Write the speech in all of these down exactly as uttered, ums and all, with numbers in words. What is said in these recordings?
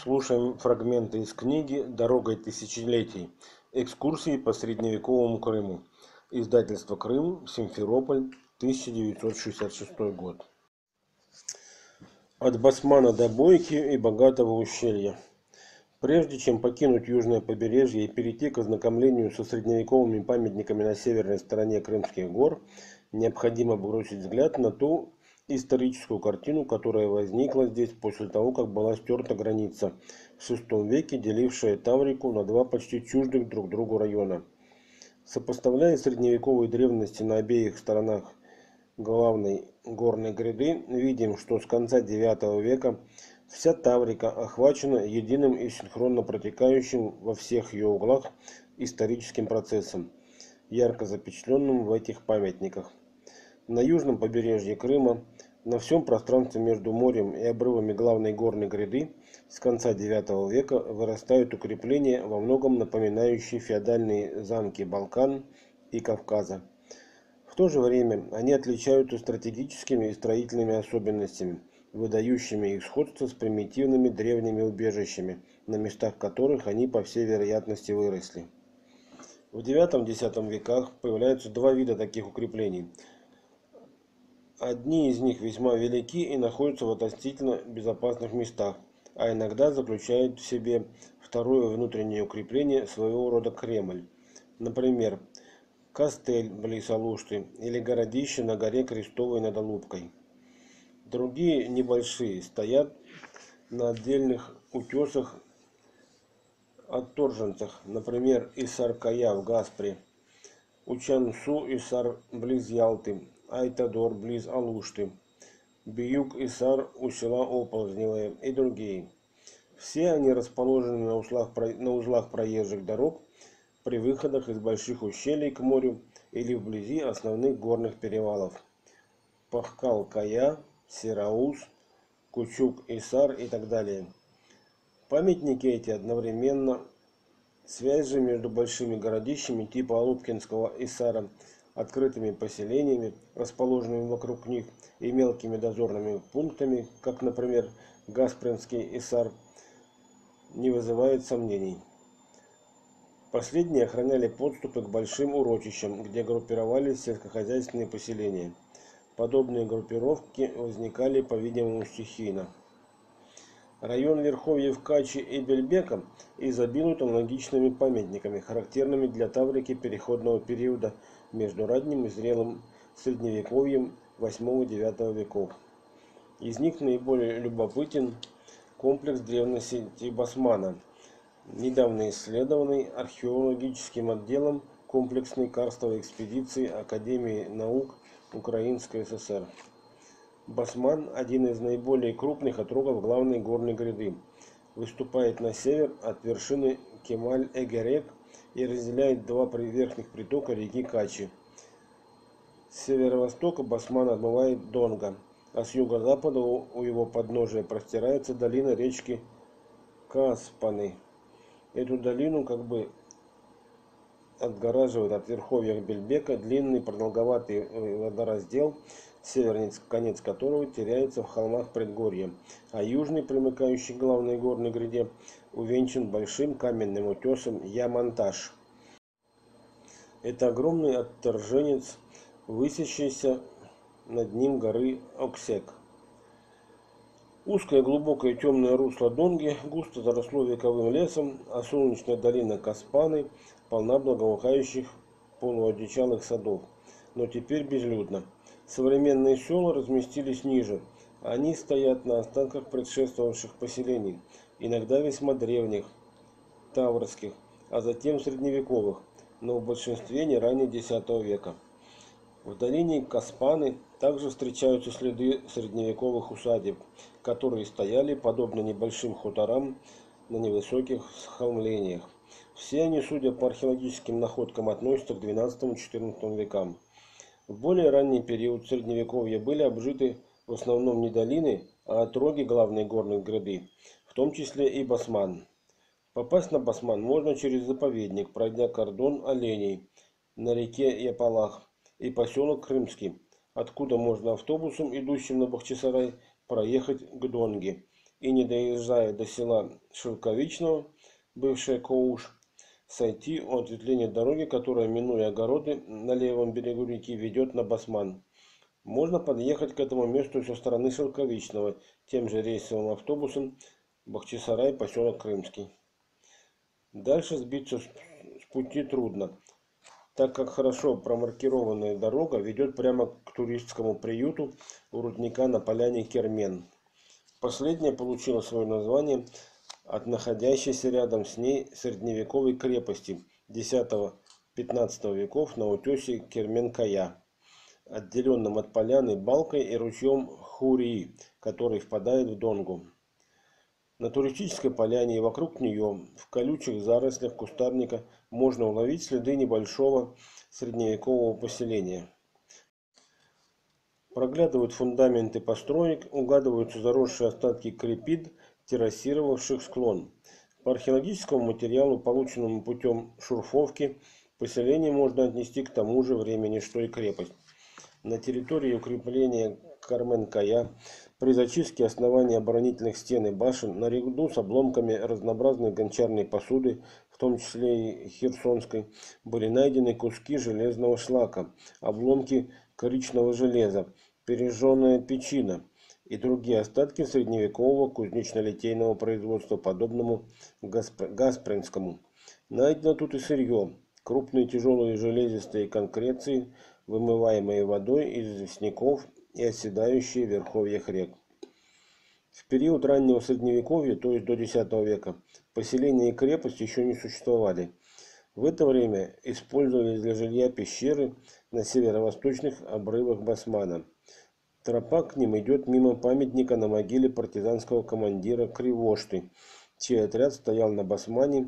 Слушаем фрагменты из книги «Дорогой тысячелетий. Экскурсии по средневековому Крыму». Издательство «Крым», Симферополь, тысяча девятьсот шестьдесят шестой год. От Басмана до Бойки и Богатого ущелья. Прежде чем покинуть южное побережье и перейти к ознакомлению со средневековыми памятниками на северной стороне Крымских гор, необходимо бросить взгляд на ту историческую картину, которая возникла здесь после того, как была стерта граница в шестом веке, делившая Таврику на два почти чуждых друг другу района. Сопоставляя средневековые древности на обеих сторонах главной горной гряды, видим, что с конца девятого века вся Таврика охвачена единым и синхронно протекающим во всех ее углах историческим процессом, ярко запечатленным в этих памятниках. На южном побережье Крыма, на всем пространстве между морем и обрывами главной горной гряды с конца девятого века вырастают укрепления, во многом напоминающие феодальные замки Балкан и Кавказа. В то же время они отличаются стратегическими и строительными особенностями, выдающими их сходство с примитивными древними убежищами, на местах которых они по всей вероятности выросли. В девятом-десятом веках появляются два вида таких укреплений. Одни из них весьма велики и находятся в относительно безопасных местах, а иногда заключают в себе второе внутреннее укрепление, своего рода Кремль. Например, Кастель близ Алушты или городище на горе Крестовой над Алупкой. Другие небольшие стоят на отдельных утесах отторженцах, например, Исар-Кая в Гаспре, Учан-Су-Исар близ Ялты, Айтадор близ Алушты, Биюк-Исар у села Оползневое и другие. Все они расположены на узлах, на узлах проезжих дорог при выходах из больших ущелий к морю или вблизи основных горных перевалов. Пахкал-Кая, Сирауз, Кучук-Исар и так далее. Памятники эти одновременно связь же между большими городищами типа Алупкинского Исара, открытыми поселениями, расположенными вокруг них, и мелкими дозорными пунктами, как, например, Гаспринский Исар, не вызывает сомнений. Последние охраняли подступы к большим урочищам, где группировались сельскохозяйственные поселения. Подобные группировки возникали, по-видимому, стихийно. Район верховьев Качи и Бельбека изобилует аналогичными памятниками, характерными для Таврики переходного периода между ранним и зрелым средневековьем восьмого-девятого веков. Из них наиболее любопытен комплекс древности Басмана, недавно исследованный археологическим отделом комплексной карстовой экспедиции Академии наук Украинской ССР. Басман – один из наиболее крупных отрогов главной горной гряды, выступает на север от вершины Кемаль-Эгерек и разделяет два верхних притока реки Качи. С северо-востока Басман отмывает Донга, а с юго-запада у его подножия простирается долина речки Кааспаны. Эту долину как бы отгораживает от верховья Бельбека длинный продолговатый водораздел, северный конец которого теряется в холмах предгорья, а южный, примыкающий к главной горной гряде, увенчан большим каменным утесом Яманташ. Это огромный отторженец, высящийся над ним горы Оксек. Узкое, глубокое, темное русло Донги густо заросло вековым лесом, а солнечная долина Каспаны полна благоухающих полуодичалых садов, но теперь безлюдно. Современные села разместились ниже. Они стоят на останках предшествовавших поселений, иногда весьма древних, таврских, а затем средневековых, но в большинстве не ранее десятого века. В долине Каспаны также встречаются следы средневековых усадеб, которые стояли, подобно небольшим хуторам, на невысоких схолмлениях. Все они, судя по археологическим находкам, относятся к двенадцатому-четырнадцатому векам. В более ранний период Средневековья были обжиты в основном не долины, а отроги главной горной гряды, в том числе и Басман. Попасть на Басман можно через заповедник, пройдя кордон оленей на реке Япалах и поселок Крымский, откуда можно автобусом, идущим на Бахчисарай, проехать к Донге и не доезжая до села Шелковичного, бывшая Коуш, сойти у ответвления дороги, которая, минуя огороды на левом берегу реки, ведет на Басман. Можно подъехать к этому месту со стороны Шелковичного тем же рейсовым автобусом Бахчисарай, поселок Крымский. Дальше сбиться с пути трудно, так как хорошо промаркированная дорога ведет прямо к туристскому приюту у рудника на поляне Кермен. Последняя получила свое название от находящейся рядом с ней средневековой крепости десятого-пятнадцатого веков на утесе Кермен-Кая, отделенном от поляны балкой и ручьем Хурии, который впадает в Донгу. На туристической поляне и вокруг нее, в колючих зарослях кустарника, можно уловить следы небольшого средневекового поселения. Проглядывают фундаменты построек, угадываются заросшие остатки крепид, террасировавших склон. По археологическому материалу, полученному путем шурфовки, поселение можно отнести к тому же времени, что и крепость. На территории укрепления Кармен-Кая при зачистке основания оборонительных стен и башен, наряду с обломками разнообразной гончарной посуды, в том числе и херсонской, были найдены куски железного шлака, обломки коричного железа, пережженная печина и другие остатки средневекового кузнечно-литейного производства, подобному Гаспринскому. Найдено тут и сырье, крупные тяжелые железистые конкреции, вымываемые водой из известняков и оседающие в верховьях рек. В период раннего средневековья, то есть до десятого века, поселения и крепость еще не существовали. В это время использовались для жилья пещеры на северо-восточных обрывах Басмана. Тропа к ним идет мимо памятника на могиле партизанского командира Кривошты, чей отряд стоял на Басмане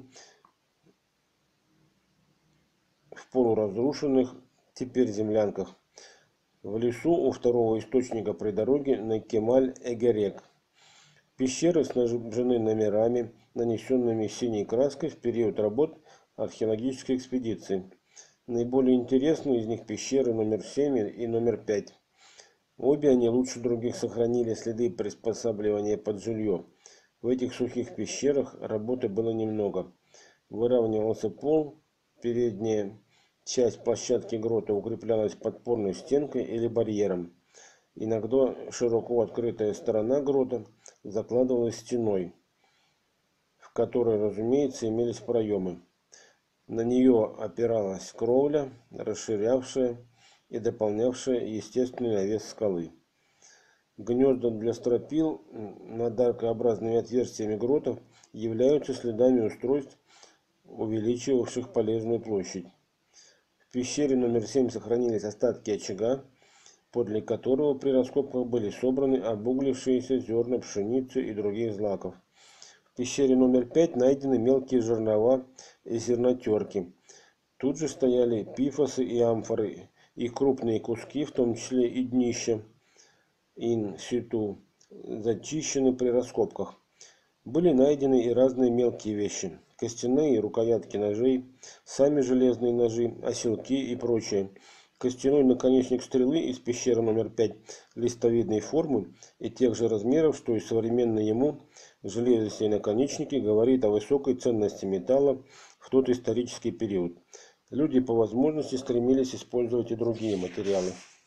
в полуразрушенных теперь землянках, в лесу у второго источника при дороге на Кемаль-Эгерек. Пещеры снабжены номерами, нанесенными синей краской в период работ археологической экспедиции. Наиболее интересны из них пещеры номер семь и номер пять. Обе они лучше других сохранили следы приспосабливания под жилье. В этих сухих пещерах работы было немного. Выравнивался пол, передняя часть площадки грота укреплялась подпорной стенкой или барьером. Иногда широко открытая сторона грота закладывалась стеной, в которой, разумеется, имелись проемы. На нее опиралась кровля, расширявшая и дополнявшая естественный навес скалы. Гнезда для стропил над аркообразными отверстиями гротов являются следами устройств, увеличивавших полезную площадь. В пещере номер семь сохранились остатки очага, подле которого при раскопках были собраны обуглившиеся зерна пшеницы и других злаков. В пещере номер пять найдены мелкие жернова и зернотерки. Тут же стояли пифосы и амфоры, их крупные куски, в том числе и днища, ин-ситу, зачищены при раскопках. Были найдены и разные мелкие вещи: костяные рукоятки ножей, сами железные ножи, оселки и прочее. Костяной наконечник стрелы из пещеры номер пять листовидной формы и тех же размеров, что и современные ему железистые наконечники, говорит о высокой ценности металла в тот исторический период. Люди по возможности стремились использовать и другие материалы.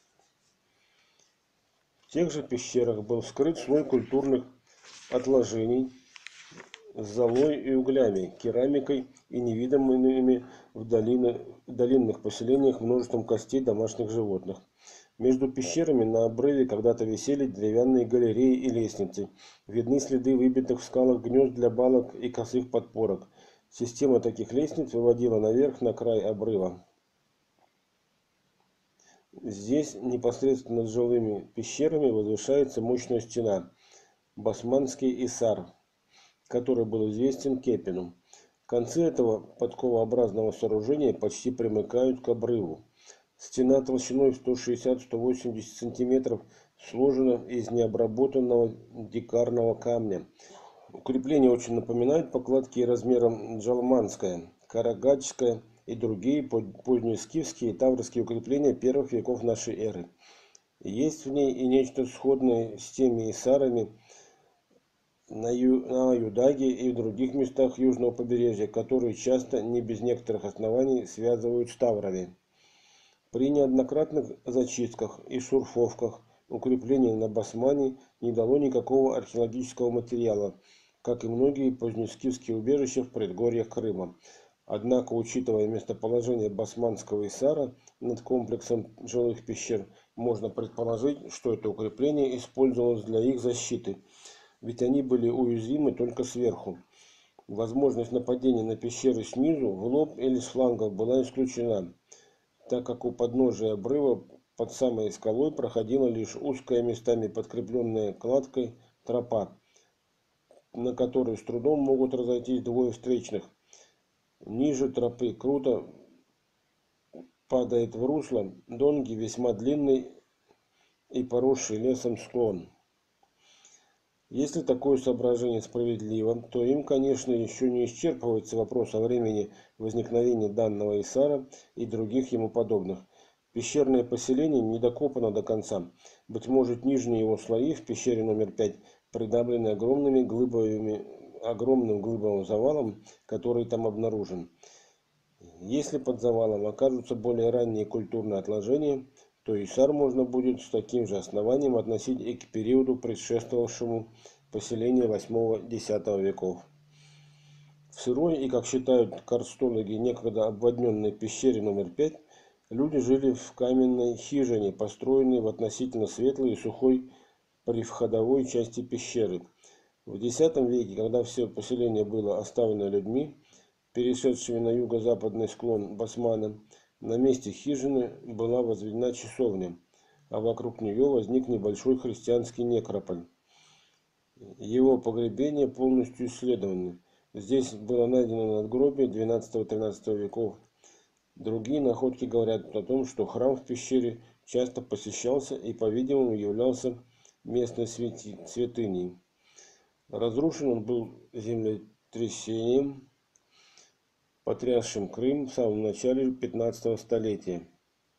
В тех же пещерах был скрыт слой культурных отложений с золой и углями, керамикой и невиданными в, долины, в долинных поселениях множеством костей домашних животных. Между пещерами на обрыве когда-то висели деревянные галереи и лестницы. Видны следы выбитых в скалах гнезд для балок и косых подпорок. Система таких лестниц выводила наверх на край обрыва. Здесь, непосредственно над жилыми пещерами, возвышается мощная стена – Басманский Исар, который был известен Кепину. Концы этого подковообразного сооружения почти примыкают к обрыву. Стена толщиной сто шестьдесят — сто восемьдесят сантиметров сложена из необработанного дикарного камня. Укрепление очень напоминает покладки размером Джалманское, Карагачское и другие позднескифские и таврские укрепления первых веков нашей эры. Есть в ней и нечто сходное с теми исарами, на, Ю, на Аюдаге и в других местах южного побережья, которые часто, не без некоторых оснований, связывают с таврами. При неоднократных зачистках и шурфовках укрепление на Басмане не дало никакого археологического материала, как и многие позднескифские убежища в предгорьях Крыма. Однако, учитывая местоположение Басманского Исара над комплексом жилых пещер, можно предположить, что это укрепление использовалось для их защиты, ведь они были уязвимы только сверху. Возможность нападения на пещеры снизу, в лоб или с флангов была исключена, так как у подножия обрыва под самой скалой проходила лишь узкая, местами подкрепленная кладкой тропа, на которой с трудом могут разойтись двое встречных. Ниже тропы круто падает в русло Донги весьма длинный и поросший лесом склон. Если такое соображение справедливо, то им, конечно, еще не исчерпывается вопрос о времени возникновения данного Исара и других ему подобных. Пещерное поселение не докопано до конца. Быть может, нижние его слои в пещере номер пять придавлены огромными глыбами, огромным глыбовым завалом, который там обнаружен. Если под завалом окажутся более ранние культурные отложения, то Исар можно будет с таким же основанием относить и к периоду, предшествовавшему поселению восьмого-десятого веков. В сырой и, как считают карстологи, некогда обводненной пещере номер пять люди жили в каменной хижине, построенной в относительно светлой и сухой привходовой части пещеры. В десятом веке, когда все поселение было оставлено людьми, перешедшими на юго-западный склон Басмана, на месте хижины была возведена часовня, а вокруг нее возник небольшой христианский некрополь. Его погребения полностью исследованы. Здесь было найдено надгробие двенадцатого-тринадцатого веков. Другие находки говорят о том, что храм в пещере часто посещался и, по-видимому, являлся местной святыней. Разрушен он был землетрясением, потрясшим Крым в самом начале пятнадцатого столетия.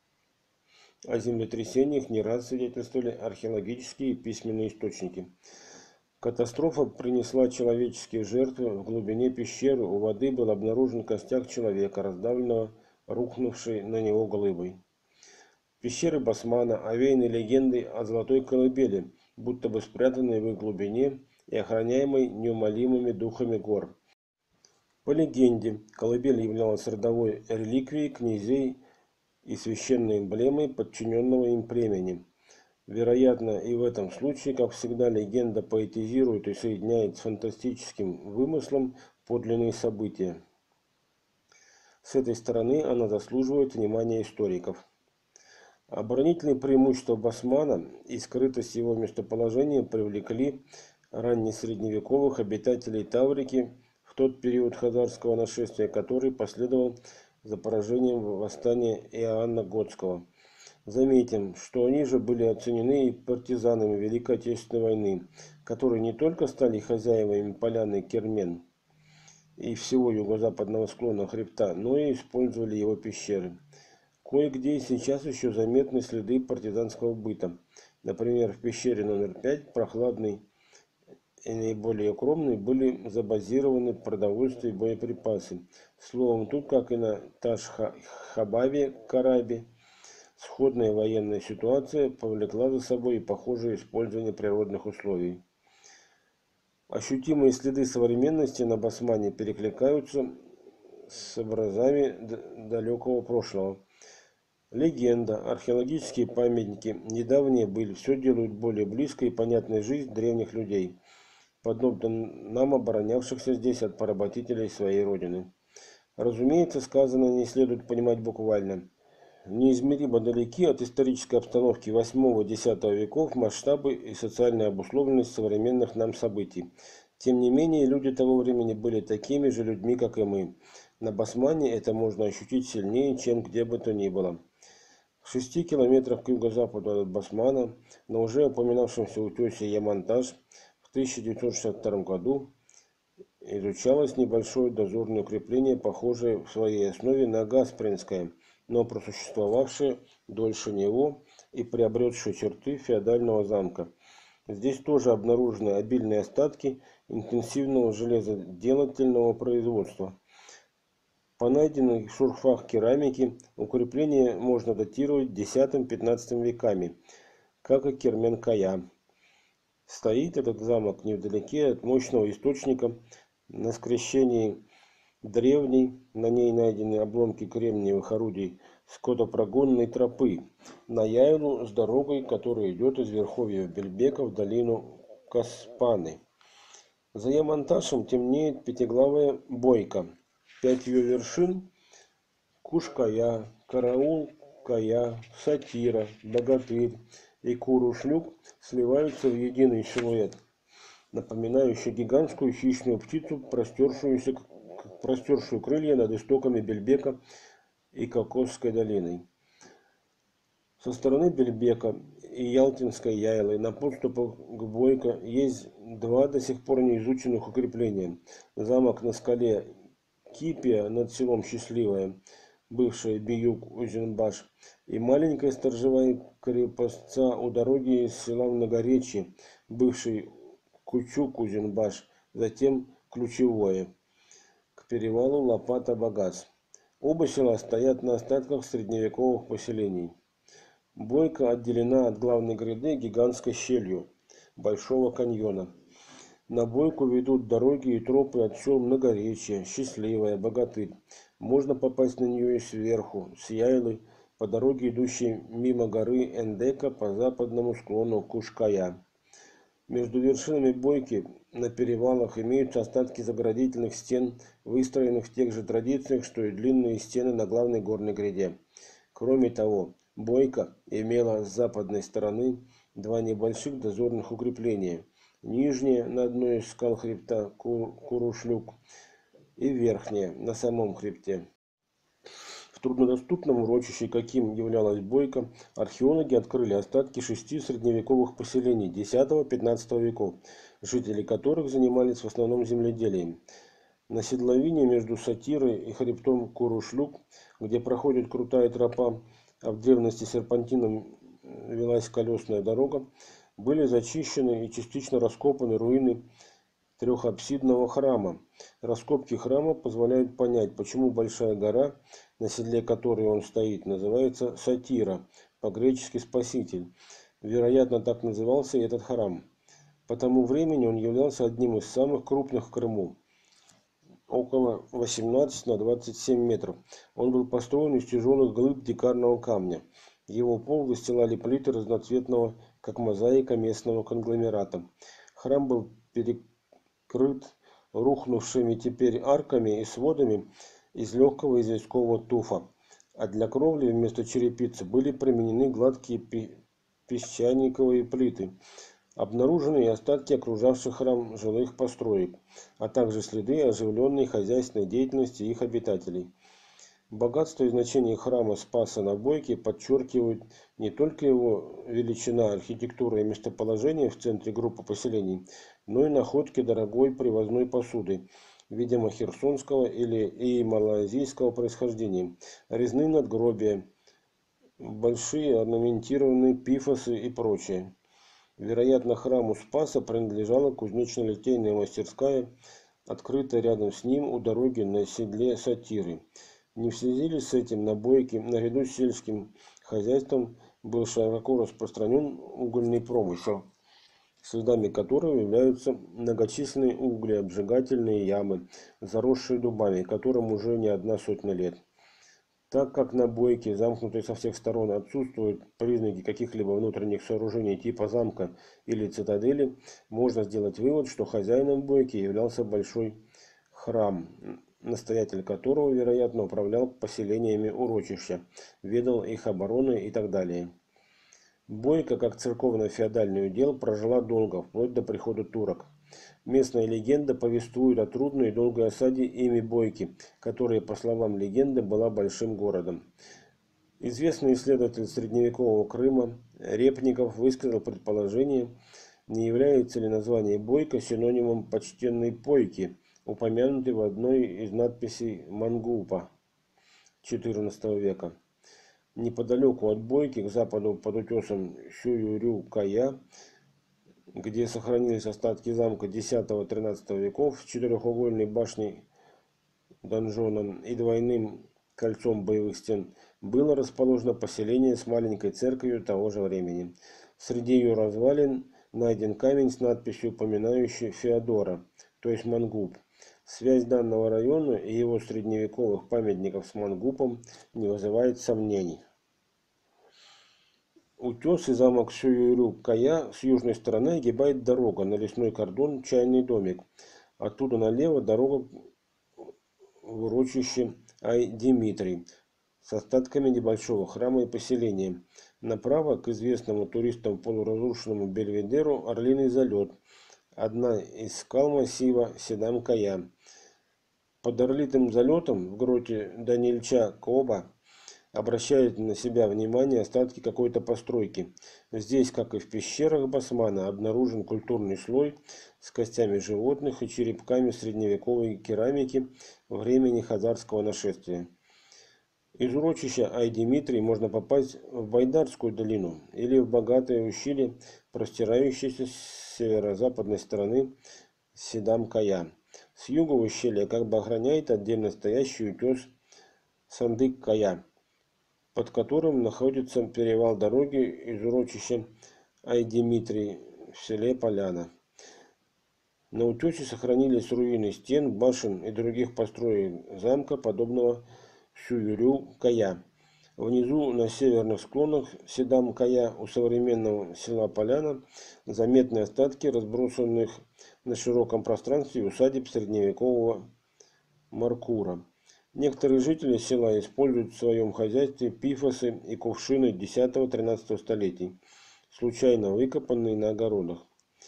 О землетрясениях не раз свидетельствовали археологические и письменные источники. Катастрофа принесла человеческие жертвы. В глубине пещеры у воды был обнаружен костяк человека, раздавленного рухнувшей на него глыбой. Пещеры Басмана овеяны легендой о золотой колыбели, будто бы спрятанной в их глубине и охраняемой неумолимыми духами гор. По легенде, колыбель являлась родовой реликвией князей и священной эмблемой подчиненного им племени. Вероятно, и в этом случае, как всегда, легенда поэтизирует и соединяет с фантастическим вымыслом подлинные события. С этой стороны она заслуживает внимания историков. Оборонительные преимущества Басмана и скрытость его местоположения привлекли раннесредневековых обитателей Таврики в тот период хазарского нашествия, который последовал за поражением восстания Иоанна Готского. Заметим, что они же были оценены и партизанами Великой Отечественной войны, которые не только стали хозяевами поляны Кермен и всего юго-западного склона хребта, но и использовали его пещеры. Кое-где и сейчас еще заметны следы партизанского быта. Например, в пещере номер пять, прохладной и наиболее укромной, были забазированы продовольствие и боеприпасы. Словом, тут, как и на Таш-Хабабе, Карабе, сходная военная ситуация повлекла за собой и похожее использование природных условий. Ощутимые следы современности на Басмане перекликаются с образами далекого прошлого. Легенда, археологические памятники, недавняя быль – все делают более близкой и понятной жизнь древних людей, подобно нам, оборонявшихся здесь от поработителей своей родины. Разумеется, сказанное не следует понимать буквально. Неизмеримо далеки от исторической обстановки восьмого-десятого веков масштабы и социальная обусловленность современных нам событий. Тем не менее, люди того времени были такими же людьми, как и мы. На Басмане это можно ощутить сильнее, чем где бы то ни было. В шести километрах к юго-западу от Басмана, на уже упоминавшемся утесе Ямантаж, в тысяча девятьсот шестьдесят втором году изучалось небольшое дозорное укрепление, похожее в своей основе на Гаспринское, но просуществовавшее дольше него и приобретшее черты феодального замка. Здесь тоже обнаружены обильные остатки интенсивного железоделательного производства. По найденной в шурфах керамики укрепление можно датировать десятым-пятнадцатым веками, как и Кермен-Кая. Стоит этот замок невдалеке от мощного источника на скрещении древней, на ней найдены обломки кремниевых орудий скотопрогонной тропы на Яйлу с дорогой, которая идет из верховья Бельбека в долину Каспаны. За Яманташем темнеет пятиглавая бойка. Пять ее вершин – Кушкая, Караул, Кая, Сатира, Богатырь и Курушлюк – сливаются в единый силуэт, напоминающий гигантскую хищную птицу, простершуюся, простершую крылья над истоками Бельбека и Кокосской долиной. Со стороны Бельбека и Ялтинской Яйлы на подступах к Бойко есть два до сих пор не изученных укрепления. Замок на скале Кипия над селом Счастливое, бывшая Биюк-Узенбаш, и маленькая сторожевая крепостца у дороги из села Многоречье, бывший Кучук-Узенбаш, затем Ключевое, к перевалу Лопата-Багаз. Оба села стоят на остатках средневековых поселений. Бойко отделена от главной гряды гигантской щелью Большого каньона. На Бойку ведут дороги и тропы от сел Многоречье, Счастливое, Богатырь. Можно попасть на нее и сверху, с Яйлы, по дороге, идущей мимо горы Эндека по западному склону Кушкая. Между вершинами Бойки на перевалах имеются остатки заградительных стен, выстроенных в тех же традициях, что и длинные стены на главной горной гряде. Кроме того, Бойко имела с западной стороны два небольших дозорных укрепления. Нижнее на одной из скал хребта Курушлюк и верхнее на самом хребте. В труднодоступном урочище, каким являлась Бойко, археологи открыли остатки шести средневековых поселений десятого-пятнадцатого веков, жители которых занимались в основном земледелием. На седловине между Сатирой и хребтом Курушлюк, где проходит крутая тропа, а в древности серпантином велась колесная дорога, были зачищены и частично раскопаны руины трехапсидного храма. Раскопки храма позволяют понять, почему большая гора, на седле которой он стоит, называется Сатира, по-гречески «спаситель». Вероятно, так назывался и этот храм. По тому времени он являлся одним из самых крупных в Крыму, около восемнадцать на двадцать семь метров. Он был построен из тяжелых глыб дикарного камня. Его пол выстилали плиты разноцветного, как мозаика, местного конгломерата. Храм был перекрыт рухнувшими теперь арками и сводами из легкого известкового туфа, а для кровли вместо черепицы были применены гладкие песчаниковые плиты. Обнаружены и остатки окружавших храм жилых построек, а также следы оживленной хозяйственной деятельности их обитателей. Богатство и значение храма Спаса на Бойке подчеркивают не только его величина, архитектура и местоположение в центре группы поселений, но и находки дорогой привозной посуды, видимо херсонского или и малайзийского происхождения, резные надгробия, большие орнаментированные пифосы и прочее. Вероятно, храму Спаса принадлежала кузнечно-литейная мастерская, открытая рядом с ним у дороги на седле Сатиры. Не в связи ли с этим на Бойке, наряду с сельским хозяйством, был широко распространен угольный промысел, следами которого являются многочисленные углеобжигательные ямы, заросшие дубами, которым уже не одна сотня лет. Так как на Бойке, замкнутой со всех сторон, отсутствуют признаки каких-либо внутренних сооружений типа замка или цитадели, можно сделать вывод, что хозяином Бойки являлся большой храм, настоятель которого, вероятно, управлял поселениями урочища, ведал их обороной и так далее. Бойко, как церковно-феодальный удел, прожила долго, вплоть до прихода турок. Местная легенда повествует о трудной и долгой осаде ими Бойки, которая, по словам легенды, была большим городом. Известный исследователь средневекового Крыма Репников высказал предположение, не является ли название Бойко синонимом почтенной Пойки, упомянутой в одной из надписей Мангупа четырнадцатого века. Неподалеку от Бойки, к западу под утесом Сююрю-Кая, где сохранились остатки замка десятого-тринадцатого веков с четырехугольной башней донжоном и двойным кольцом боевых стен, было расположено поселение с маленькой церковью того же времени. Среди ее развалин найден камень с надписью, упоминающей Феодора, то есть Мангуб. Связь данного района и его средневековых памятников с Мангубом не вызывает сомнений. Утес и замок Сююрю-Кая с южной стороны огибает дорога на лесной кордон Чайный домик. Оттуда налево дорога в урочище Ай-Димитрий с остатками небольшого храма и поселения. Направо к известному туристам полуразрушенному Бельведеру Орлиный залет, одна из скал массива Седам-Кая. Под Орлитым залетом в гроте Данильча-Коба обращают на себя внимание остатки какой-то постройки. Здесь, как и в пещерах Басмана, обнаружен культурный слой с костями животных и черепками средневековой керамики времени хазарского нашествия. Из урочища Ай-Димитрий можно попасть в Байдарскую долину или в богатое ущелье, простирающееся с северо-западной стороны Седам-Кая. С юга ущелья как бы охраняет отдельно стоящий утес Сандык-Кая, под которым находится перевал дороги из урочища Ай-Димитрий в селе Поляна. На утесе сохранились руины стен, башен и других построек замка, подобного Сююрю-Кая. Внизу, на северных склонах Седам-Кая, у современного села Поляна, заметны остатки разбросанных на широком пространстве усадеб средневекового Маркура. Некоторые жители села используют в своем хозяйстве пифосы и кувшины десятого-тринадцатого столетий, случайно выкопанные на огородах.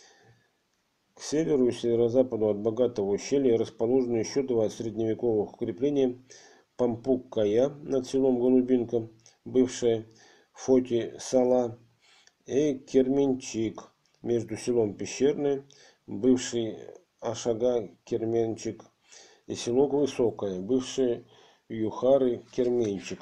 К северу и северо-западу от богатого ущелья расположены еще два средневековых укрепления: Пампук-Кая над селом Голубинка, бывшая Фоти-Сала, и Керменчик между селом Пещерное, бывший Ашага-Керменчик, и село Высокое, бывшее Юхары-Керменчик.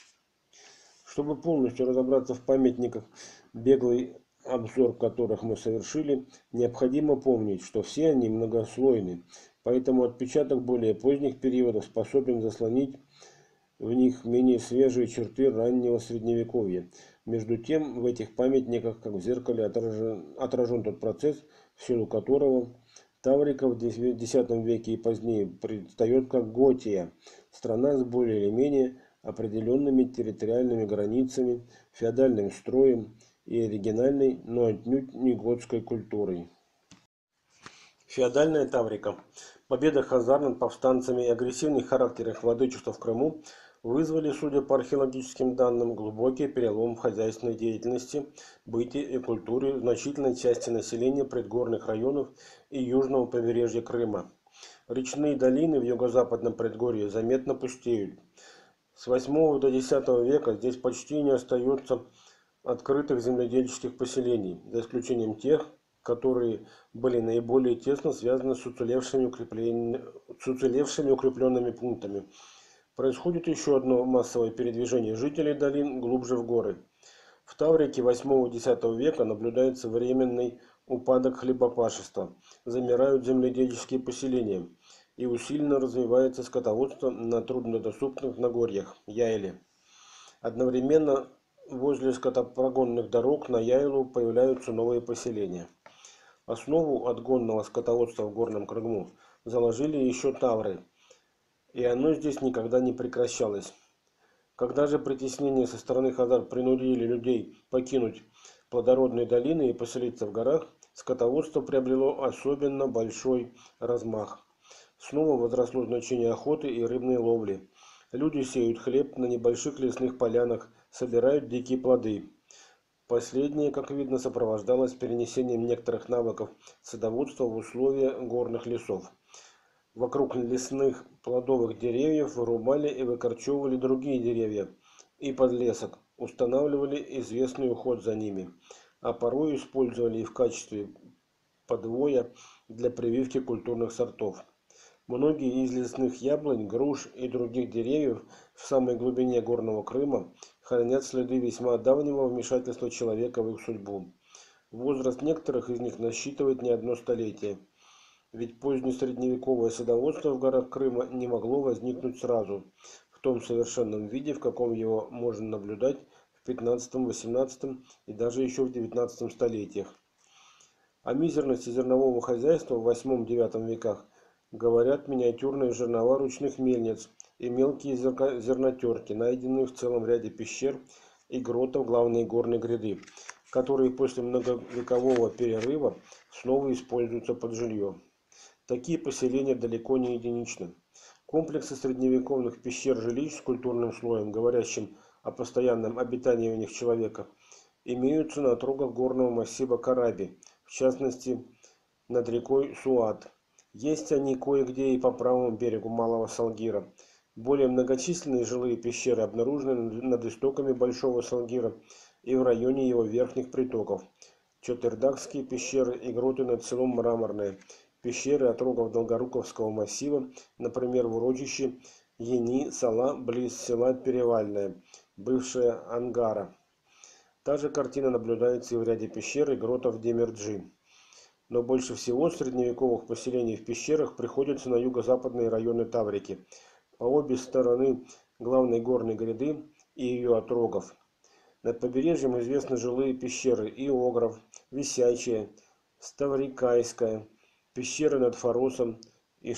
Чтобы полностью разобраться в памятниках, беглый обзор которых мы совершили, необходимо помнить, что все они многослойны, поэтому отпечаток более поздних периодов способен заслонить в них менее свежие черты раннего средневековья. Между тем, в этих памятниках, как в зеркале, отражен, отражен тот процесс, в силу которого Таврика в десятом веке и позднее предстает как Готия, страна с более или менее определенными территориальными границами, феодальным строем и оригинальной, но отнюдь не готской культурой. Феодальная Таврика. Победа хазар над повстанцами и агрессивный характер их владычества в Крыму вызвали, судя по археологическим данным, глубокий перелом в хозяйственной деятельности, быте и культуре значительной части населения предгорных районов и южного побережья Крыма. Речные долины в юго-западном предгорье заметно пустеют. С восьмого до десятого века здесь почти не остается открытых земледельческих поселений, за исключением тех, которые были наиболее тесно связаны с уцелевшими, укреплен... с уцелевшими укрепленными пунктами. Происходит еще одно массовое передвижение жителей долин глубже в горы. В Таврике восьмого-десятого века наблюдается временный упадок хлебопашества, замирают земледельческие поселения и усиленно развивается скотоводство на труднодоступных Нагорьях, Яйле. Одновременно возле скотопрогонных дорог на Яйлу появляются новые поселения. Основу отгонного скотоводства в Горном Крыму заложили еще тавры, и оно здесь никогда не прекращалось. Когда же притеснения со стороны хазар принудили людей покинуть плодородные долины и поселиться в горах, скотоводство приобрело особенно большой размах. Снова возросло значение охоты и рыбной ловли. Люди сеют хлеб на небольших лесных полянах, собирают дикие плоды. Последнее, как видно, сопровождалось перенесением некоторых навыков садоводства в условия горных лесов. Вокруг лесных плодовых деревьев вырубали и выкорчевывали другие деревья и подлесок, устанавливали известный уход за ними, а порой использовали и в качестве подвоя для прививки культурных сортов. Многие из лесных яблонь, груш и других деревьев в самой глубине Горного Крыма хранят следы весьма давнего вмешательства человека в их судьбу. Возраст некоторых из них насчитывает не одно столетие. Ведь позднесредневековое садоводство в горах Крыма не могло возникнуть сразу, в том совершенном виде, в каком его можно наблюдать в пятнадцатом-восемнадцатом и даже еще в девятнадцатом столетиях. О мизерности зернового хозяйства в восьмом-девятом веках говорят миниатюрные жернова ручных мельниц и мелкие зернотерки, найденные в целом ряде пещер и гротов главной горной гряды, которые после многовекового перерыва снова используются под жилье. Такие поселения далеко не единичны. Комплексы средневековых пещер-жилищ с культурным слоем, говорящим о постоянном обитании в них человека, имеются на отрогах горного массива Караби, в частности над рекой Суат. Есть они кое-где и по правому берегу Малого Салгира. Более многочисленные жилые пещеры обнаружены над истоками Большого Салгира и в районе его верхних притоков. Чотырдакские пещеры и гроты над селом Мраморное, пещеры отрогов Долгоруковского массива, например, в урочище Ени-Сала близ села Перевальное, бывшая Ангара. Та же картина наблюдается и в ряде пещер и гротов Демирджи. Но больше всего средневековых поселений в пещерах приходится на юго-западные районы Таврики, по обе стороны главной горной гряды и ее отрогов. Над побережьем известны жилые пещеры Иогров, Висячая, Ставрикайская, пещеры над Форосом и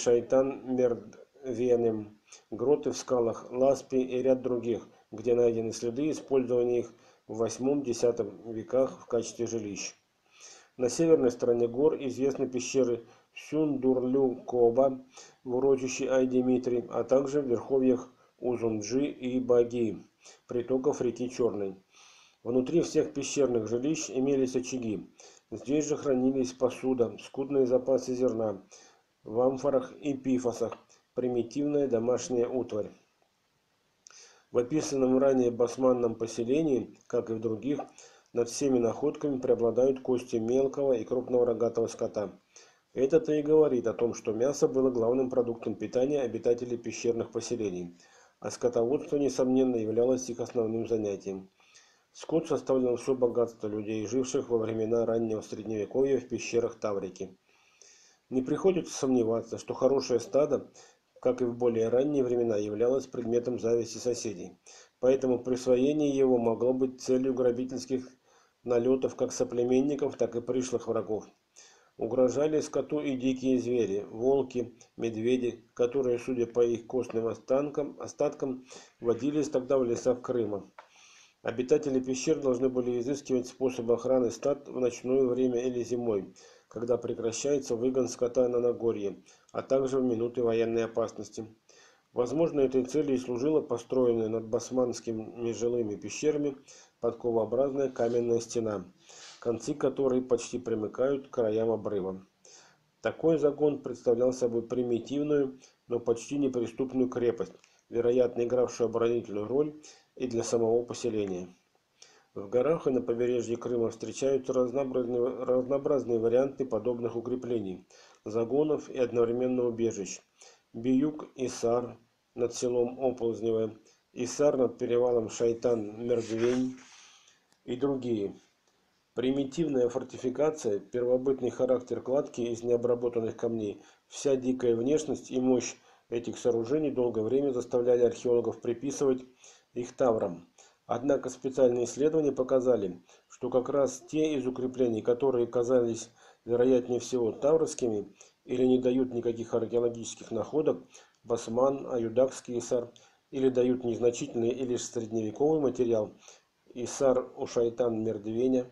Шайтан-Мердвенем, гроты в скалах Ласпи и ряд других, где найдены следы использования их в восьмом-десятом веках в качестве жилищ. На северной стороне гор известны пещеры Сюндурлю-Коба в урочище Ай-Димитрий, а также в верховьях Узунджи и Баги, притоков реки Черной. Внутри всех пещерных жилищ имелись очаги. Здесь же хранились посуда, скудные запасы зерна, в амфорах и пифосах, примитивная домашняя утварь. В описанном ранее басманном поселении, как и в других, над всеми находками преобладают кости мелкого и крупного рогатого скота. Это-то и говорит о том, что мясо было главным продуктом питания обитателей пещерных поселений, а скотоводство, несомненно, являлось их основным занятием. Скот составлял все богатство людей, живших во времена раннего Средневековья в пещерах Таврики. Не приходится сомневаться, что хорошее стадо, как и в более ранние времена, являлось предметом зависти соседей, поэтому присвоение его могло быть целью грабительских налетов как соплеменников, так и пришлых врагов. Угрожали скоту и дикие звери, волки, медведи, которые, судя по их костным останкам, остаткам, водились тогда в лесах Крыма. Обитатели пещер должны были изыскивать способы охраны стад в ночное время или зимой, когда прекращается выгон скота на Нагорье, а также в минуты военной опасности. Возможно, этой целью и служила построенная над басманскими жилыми пещерами подковообразная каменная стена, концы которой почти примыкают к краям обрыва. Такой загон представлял собой примитивную, но почти неприступную крепость, вероятно, игравшую оборонительную роль и для самого поселения. В горах и на побережье Крыма встречаются разнообразные, разнообразные варианты подобных укреплений, загонов и одновременно убежищ. Биюк-Исар над селом Оползнево, Исар над перевалом Шайтан-Мердвень и другие. Примитивная фортификация, первобытный характер кладки из необработанных камней, вся дикая внешность и мощь этих сооружений долгое время заставляли археологов приписывать их таврам. Однако специальные исследования показали, что как раз те из укреплений, которые казались вероятнее всего таврскими или не дают никаких археологических находок, Басман, Аюдакский Исар, или дают незначительный и лишь средневековый материал, Исар у Шайтан-Мердвеня.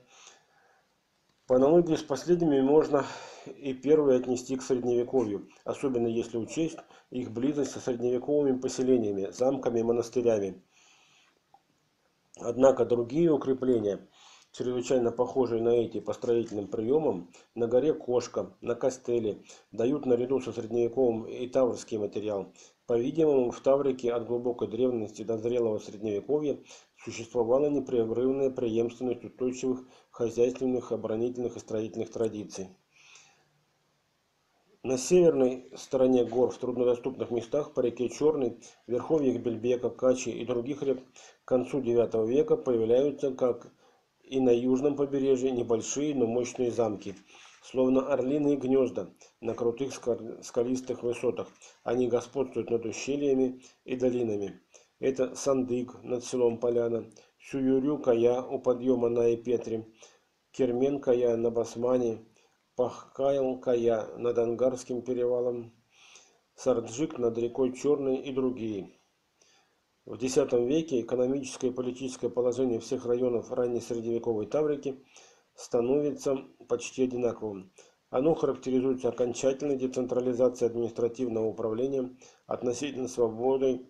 По аналогии с последними можно и первые отнести к средневековью, особенно если учесть их близость со средневековыми поселениями, замками и монастырями. Однако другие укрепления, чрезвычайно похожие на эти по строительным приемам, на горе Кошка, на Костеле, дают наряду со средневековым и таврский материал. По-видимому, в Таврике от глубокой древности до зрелого средневековья существовала непрерывная преемственность устойчивых хозяйственных, оборонительных и строительных традиций. На северной стороне гор, в труднодоступных местах по реке Черной, в верховьях Бельбека, Качи и других рек к концу девятого века появляются как и на южном побережье небольшие, но мощные замки, словно орлиные гнезда на крутых скалистых высотах. Они господствуют над ущельями и долинами. Это Сандык над селом Поляна, Сююрю-Кая у подъема на Ипетре, Кермен-Кая на Басмане, Пахкайл-Кая над Ангарским перевалом, Сарджик над рекой Черной и другие. В десятом веке экономическое и политическое положение всех районов ранней средневековой Таврики становится почти одинаковым. Оно характеризуется окончательной децентрализацией административного управления, относительно свободой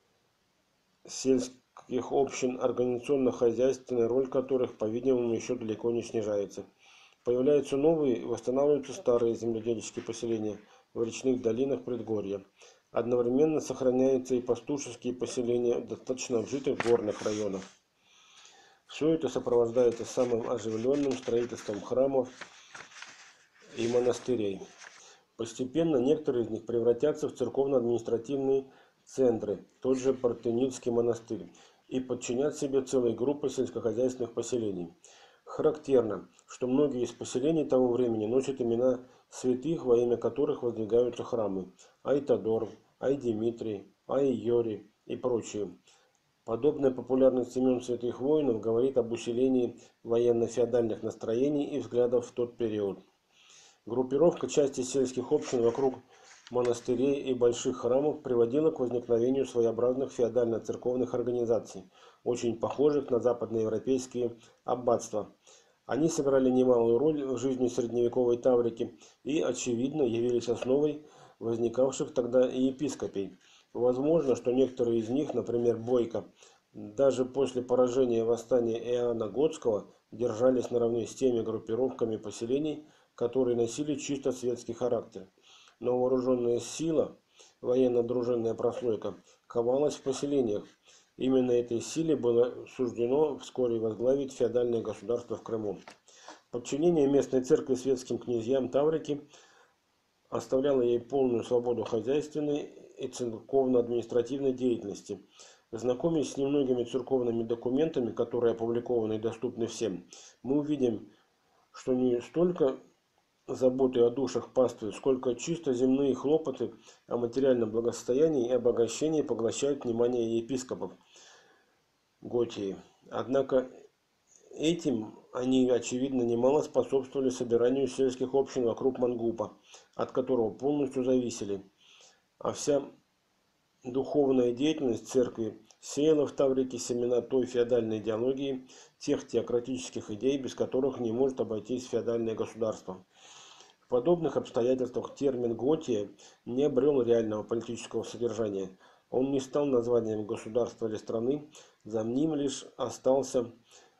сельских общин, организационно-хозяйственная роль которых, по-видимому, еще далеко не снижается. Появляются новые и восстанавливаются старые земледельческие поселения в речных долинах предгорья. Одновременно сохраняются и пастушеские поселения в достаточно обжитых горных районах. Все это сопровождается самым оживленным строительством храмов и монастырей. Постепенно некоторые из них превратятся в церковно-административные центры, тот же Партенидский монастырь, и подчинят себе целые группы сельскохозяйственных поселений. Характерно, что многие из поселений того времени носят имена святых, во имя которых воздвигаются храмы: Айтадор, Ай-Димитрий, Ай-Йори и прочие. Подобная популярность имен святых воинов говорит об усилении военно-феодальных настроений и взглядов в тот период. Группировка части сельских общин вокруг монастырей и больших храмов приводила к возникновению своеобразных феодально-церковных организаций, очень похожих на западноевропейские аббатства. Они сыграли немалую роль в жизни средневековой Таврики и, очевидно, явились основой возникавших тогда и епископий. Возможно, что некоторые из них, например, Бойко, даже после поражения восстания Иоанна Готского, держались наравне с теми группировками поселений, которые носили чисто светский характер. Но вооруженная сила, военно-дружинная прослойка, ковалась в поселениях. Именно этой силе было суждено вскоре возглавить феодальное государство в Крыму. Подчинение местной церкви светским князьям Таврики оставляло ей полную свободу хозяйственной и церковно-административной деятельности. Знакомясь с немногими церковными документами, которые опубликованы и доступны всем, мы увидим, что не столько заботы о душах паствы, сколько чисто земные хлопоты о материальном благосостоянии и обогащении поглощают внимание епископов Готии. Однако этим они, очевидно, немало способствовали собиранию сельских общин вокруг Мангупа, от которого полностью зависели. А вся духовная деятельность церкви сеяла в Таврике семена той феодальной идеологии, тех теократических идей, без которых не может обойтись феодальное государство. В подобных обстоятельствах термин «Готия» не обрел реального политического содержания. Он не стал названием государства или страны, за ним лишь остался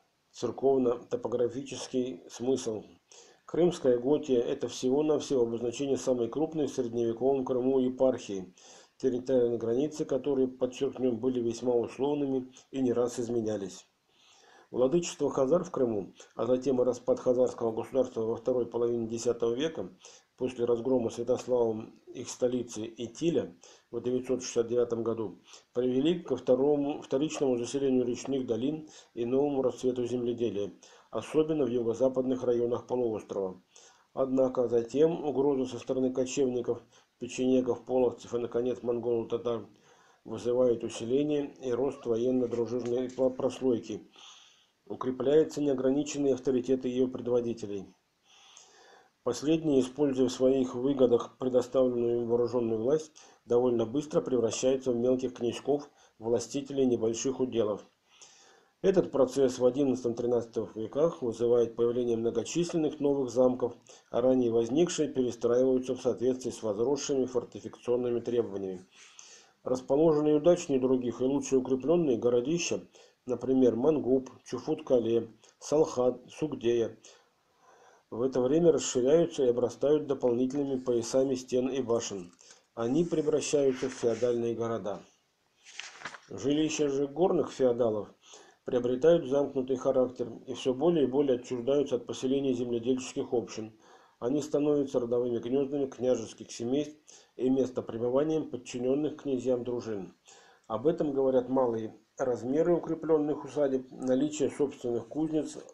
церковно-топографический смысл. Крымская Готия – это всего-навсего обозначение самой крупной в средневековом Крыму епархии, территориальные границы которой, подчеркнем, были весьма условными и не раз изменялись. Владычество хазар в Крыму, а затем и распад хазарского государства во второй половине десятого века, после разгрома Святославом их столицы Итиля в девятьсот шестьдесят девятом году, привели ко второму, вторичному заселению речных долин и новому расцвету земледелия, особенно в юго-западных районах полуострова. Однако затем угрозу со стороны кочевников, печенегов, половцев и, наконец, монголо-татар вызывает усиление и рост военно-дружинной прослойки. Укрепляется неограниченный авторитет ее предводителей. Последние, используя в своих выгодах предоставленную им вооруженную власть, довольно быстро превращаются в мелких князьков, властителей небольших уделов. Этот процесс в одиннадцатом-тринадцатом веках вызывает появление многочисленных новых замков, а ранее возникшие перестраиваются в соответствии с возросшими фортификационными требованиями. Расположенные удачнее других и лучше укрепленные городища, например, Мангуп, Чуфут-Кале, Салхат, Сугдея, в это время расширяются и обрастают дополнительными поясами стен и башен. Они превращаются в феодальные города. Жилища же горных феодалов приобретают замкнутый характер и все более и более отчуждаются от поселений земледельческих общин. Они становятся родовыми гнездами княжеских семейств и местопребыванием подчиненных князьям дружин. Об этом говорят малые размеры укрепленных усадеб, наличие собственных кузнец,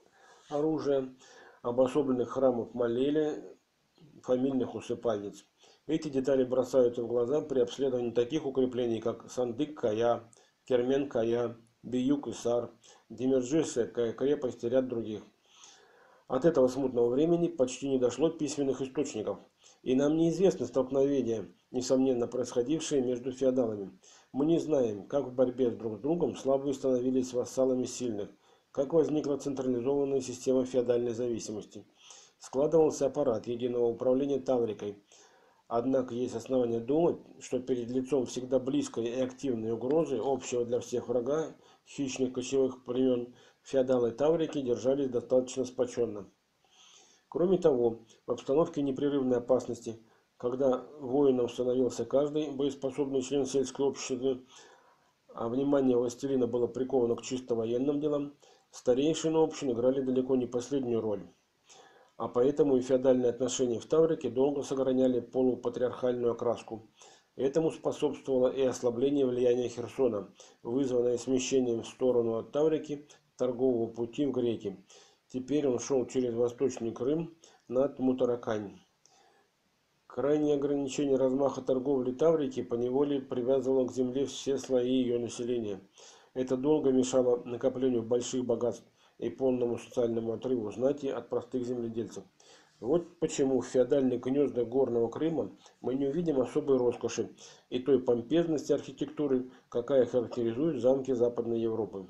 оружия, обособленных храмов молели, фамильных усыпальниц. Эти детали бросаются в глаза при обследовании таких укреплений, как Сандык-Кая, Кермен-Кая, Биюк-Исар, Демирджийская крепость и ряд других. От этого смутного времени почти не дошло письменных источников, и нам неизвестны столкновения, несомненно происходившие между феодалами. Мы не знаем, как в борьбе друг с другом слабые становились вассалами сильных, как возникла централизованная система феодальной зависимости. Складывался аппарат единого управления Таврикой. Однако есть основания думать, что перед лицом всегда близкой и активной угрозы, общего для всех врага, хищных кочевых племен, феодалы Таврики держались достаточно сплоченно. Кроме того, в обстановке непрерывной опасности, когда воином становился каждый боеспособный член сельской общины, а внимание властелина было приковано к чисто военным делам, старейшины общин играли далеко не последнюю роль. А поэтому и феодальные отношения в Таврике долго сохраняли полупатриархальную окраску. Этому способствовало и ослабление влияния Херсона, вызванное смещением в сторону от Таврики торгового пути в греки. Теперь он шел через Восточный Крым над Мутаракань. Крайнее ограничение размаха торговли Таврики поневоле привязывало к земле все слои ее населения. Это долго мешало накоплению больших богатств и полному социальному отрыву знати от простых земледельцев. Вот почему в феодальных гнездах Горного Крыма мы не увидим особой роскоши и той помпезности архитектуры, какая характеризует замки Западной Европы.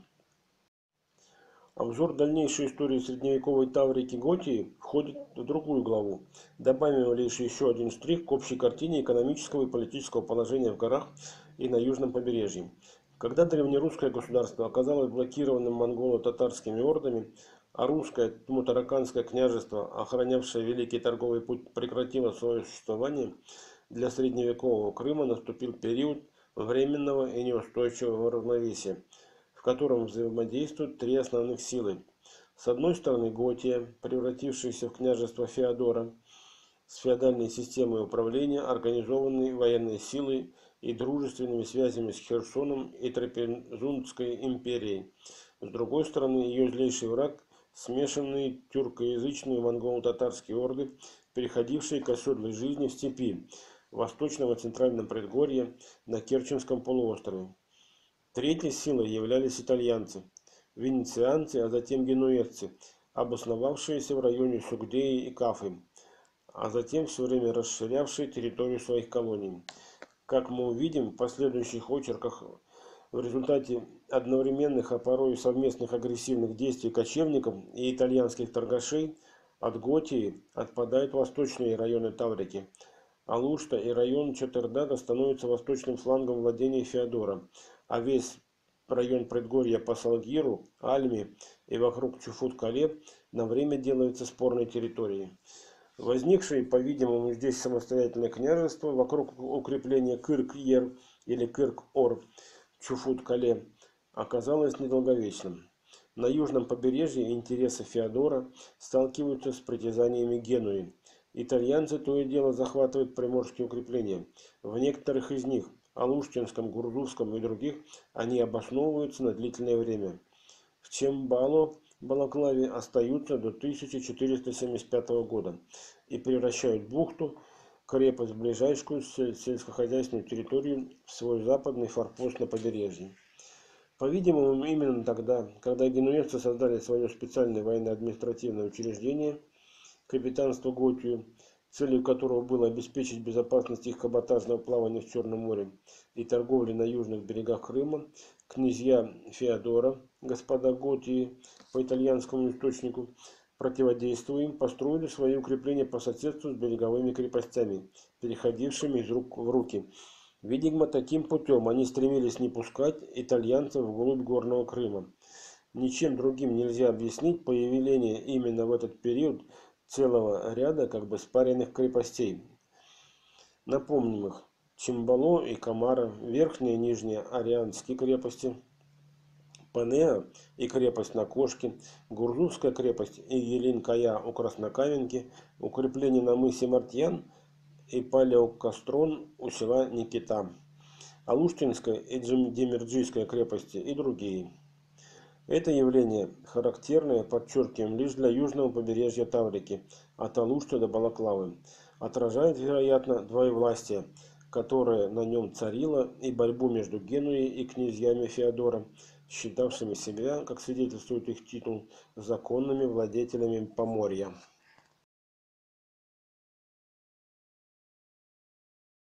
Обзор дальнейшей истории средневековой Таврики Готии входит в другую главу. Добавим лишь еще один штрих к общей картине экономического и политического положения в горах и на южном побережье. Когда древнерусское государство оказалось блокированным монголо-татарскими ордами, а русское Мутараканское княжество, охранявшее Великий торговый путь, прекратило свое существование, для средневекового Крыма наступил период временного и неустойчивого равновесия, в котором взаимодействуют три основных силы. С одной стороны Готия, превратившаяся в княжество Феодора, с феодальной системой управления, организованной военной силой и дружественными связями с Херсоном и Трапезундской империей. С другой стороны, ее злейший враг – смешанные тюркоязычные монголо-татарские орды, переходившие к оседлой жизни в степи, в восточном и центральном предгорье, на Керченском полуострове. Третьей силой являлись итальянцы, венецианцы, а затем генуэзцы, обосновавшиеся в районе Сугдеи и Кафы, а затем все время расширявшие территорию своих колоний. Как мы увидим в последующих очерках, в результате одновременных, а порой и совместных агрессивных действий кочевников и итальянских торгашей от Готии отпадают восточные районы Таврики. Алушта и район Чатырдага становятся восточным флангом владений Феодора, а весь район предгорья по Салгиру, Альме и вокруг Чуфут-Кале на время делается спорной территорией. Возникшее, по-видимому, здесь самостоятельное княжество вокруг укрепления Кырк-Ер или Кырк-Ор Чуфут-Кале оказалось недолговечным. На южном побережье интересы Феодора сталкиваются с притязаниями Генуи. Итальянцы то и дело захватывают приморские укрепления. В некоторых из них, Алуштинском, Гурзувском и других, они обосновываются на длительное время. В Чембало, Балаклаве, остаются до тысяча четыреста семьдесят пятого года и превращают бухту, крепость, ближайшую сельскохозяйственную территорию, в свой западный форпост на побережье. По-видимому, именно тогда, когда генуэзцы создали свое специальное военно-административное учреждение, капитанство Готию, целью которого было обеспечить безопасность их каботажного плавания в Черном море и торговли на южных берегах Крыма, князья Феодора, господа Готии, по итальянскому источнику, противодействуя им, построили свои укрепления по соседству с береговыми крепостями, переходившими из рук в руки. Видимо, таким путем они стремились не пускать итальянцев вглубь Горного Крыма. Ничем другим нельзя объяснить появление именно в этот период целого ряда как бы спаренных крепостей. Напомним их: Чимбало и Камара, верхние и нижние Арианские крепости, Панеа и крепость на Кошке, Гурзувская крепость и Елин-Кая у Краснокаменки, укрепление на мысе Мартьян и Палеокастрон у села Никита, Алуштинская и Демирджийская крепости и другие. Это явление, характерное, подчеркиваем, лишь для южного побережья Таврики, от Алушты до Балаклавы, отражает, вероятно, двоевластие, которое на нем царило, и борьбу между Генуей и князьями Феодора, считавшими себя, как свидетельствует их титул, законными владетелями Поморья.